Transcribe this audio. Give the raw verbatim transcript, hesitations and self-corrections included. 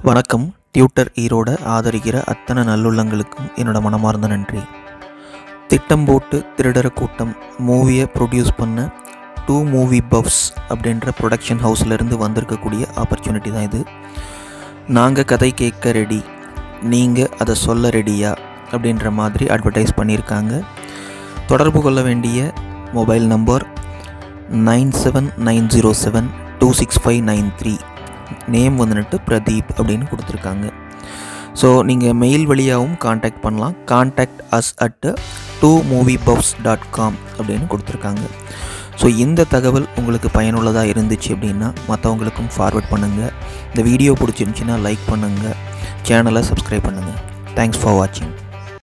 வணக்கம். டியூட்டர் ஈரோட ஆதரிக்கிற அத்தனை நல்லுள்ளங்களுக்கும் என்னோட மனமார்ந்த நன்றி. திட்டம் போட்டு திருடர கூட்டம் மூவியை ப்ரொடியூஸ் பண்ண டூ மூவி பஃப்ஸ் அப்படின்ற ப்ரொடக்ஷன் ஹவுஸ்லேருந்து வந்திருக்கக்கூடிய ஆப்பர்ச்சுனிட்டி தான் இது. நாங்கள் கதை கேட்க ரெடி, நீங்கள் அதை சொல்ல ரெடியா அப்படின்ற மாதிரி அட்வர்டைஸ் பண்ணியிருக்காங்க. தொடர்பு கொள்ள வேண்டிய mobile number nine seven nine zero seven two six five nine three. Name வந்துட்டு பிரதீப் அப்படின்னு கொடுத்துருக்காங்க. ஸோ நீங்கள் மெயில் வழியாகவும் காண்டாக்ட் பண்ணலாம். Contact us at two movie buffs dot com அப்படின்னு கொடுத்துருக்காங்க. ஸோ இந்த தகவல் உங்களுக்கு பயனுள்ளதாக இருந்துச்சு அப்படின்னா மற்றவங்களுக்கும் ஃபார்வர்ட் பண்ணுங்கள். இந்த வீடியோ பிடிச்சிருந்துச்சின்னா லைக் பண்ணுங்கள், சேனலை சப்ஸ்கிரைப் பண்ணுங்கள். தேங்க்ஸ் ஃபார் வாட்சிங்.